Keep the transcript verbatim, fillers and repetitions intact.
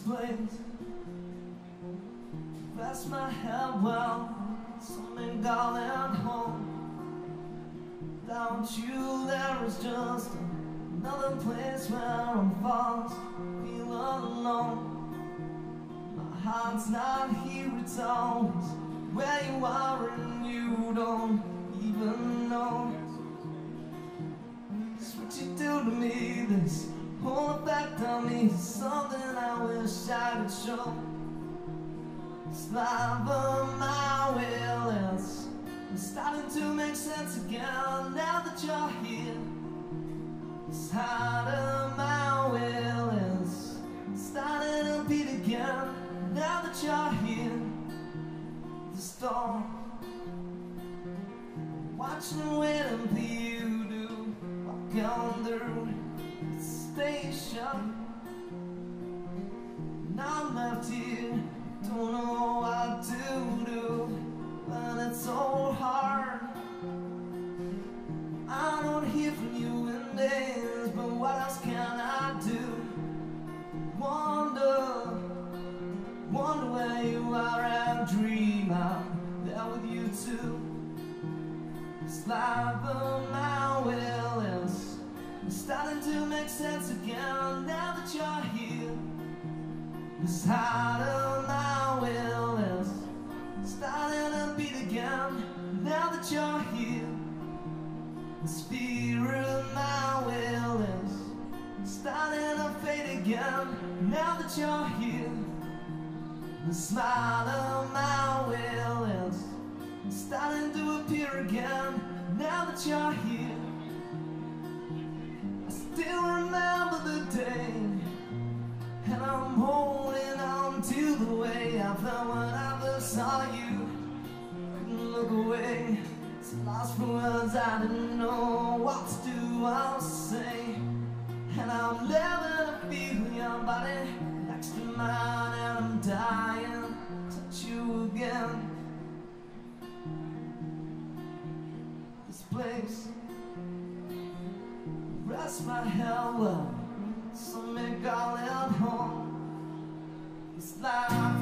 place. Rest my head well, something calling home. Without you there is just another place where I'm forced to feel alone. My heart's not here, it's always where you are and you don't even know. It's what you do to me, this whole effect on me is something I wish I could show. It's life of my will, it's starting to make sense again now that you're here. It's heart of my will, it's starting to beat again now that you're here. The storm, watching and waiting for you to walk on through the station. And I'm left here, don't know what to do, but it's so hard. I don't hear from you in days, but what else can I do? Wonder, wonder where you are and dream I'm there with you too. This life of my will is starting to make sense again now that you're here. This heart of my will is starting to beat again now that you're here. The spirit of my will is starting to fade again now that you're here. The smile of my will is starting to appear again now that you're here. I still remember the day, and I'm holding on to the way I felt when I first saw you. Couldn't look away, so lost for words, I didn't know what to do or say. And I'm living to feel your body next to mine, and I'm dying to touch you again. This place, rest my head well, some may call it home. It's like